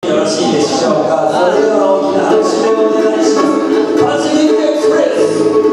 よろしいでしょうか。それでは大きな拍手でお願いします。アジギリエクスプレス。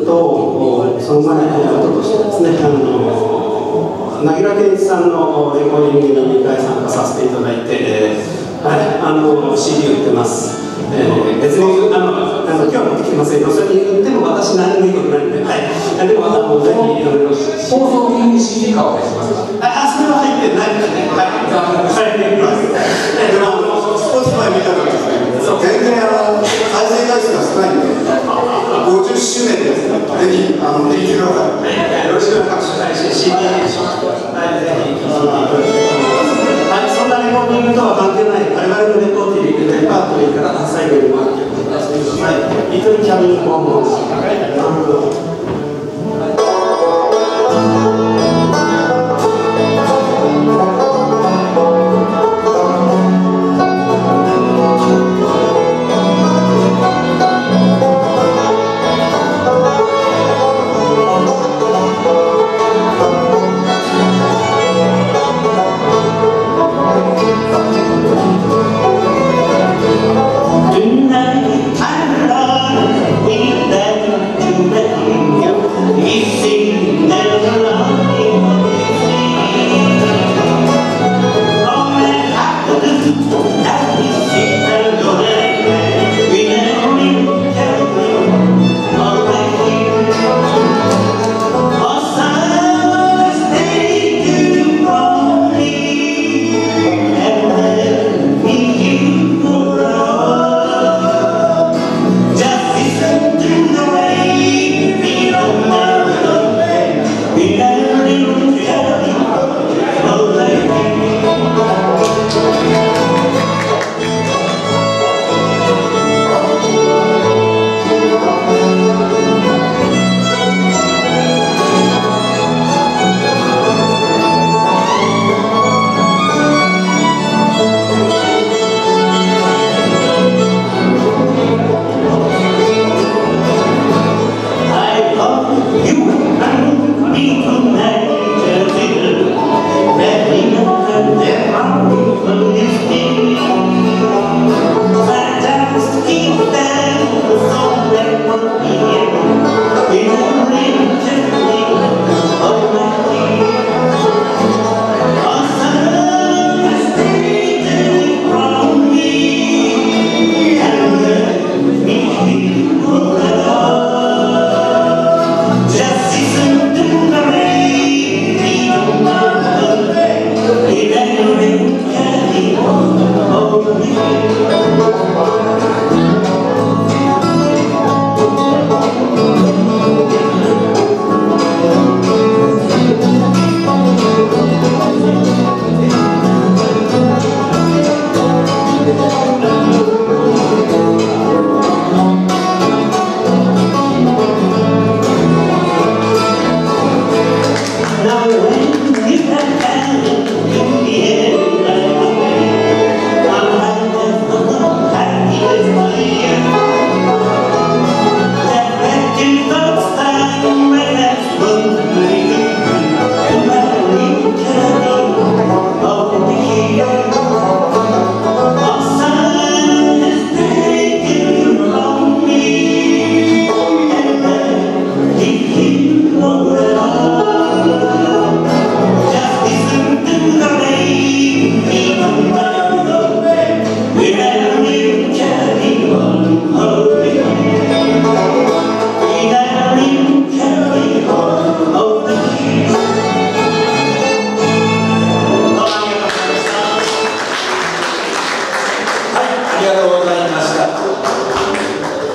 と、その前、おととしですね、凪良健一さんのレコーディングに2回参加させていただいて、CD 売ってます。別に今日は持ってきてませんよ。それに言っても私何もいいことないんで、はい、でもぜひ放送的に CD 化は入ってますか？ それは入ってないですね。はい、でもスポーツ前見たらですね、全然再生回数が少ないんで、50周年です。ぜひ見てください。よろしくお願いします。CD にします。はい、ぜひ。そんなレコーディングとは関係ない、我々のレコーディング、レパートリーから最後にもらってください。リトルキャビンコンボー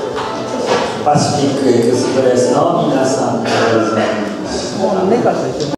パシフィックエクスプレスの皆さんでございます。